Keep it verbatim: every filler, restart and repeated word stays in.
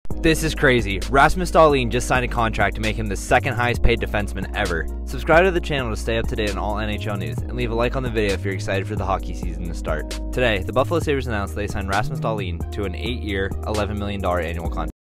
This is crazy. Rasmus Dahlin just signed a contract to make him the second highest paid defenseman ever. Subscribe to the channel to stay up to date on all N H L news, and leave a like on the video if you're excited for the hockey season to start. Today, the Buffalo Sabres announced they signed Rasmus Dahlin to an eight year, eleven million dollars annual contract.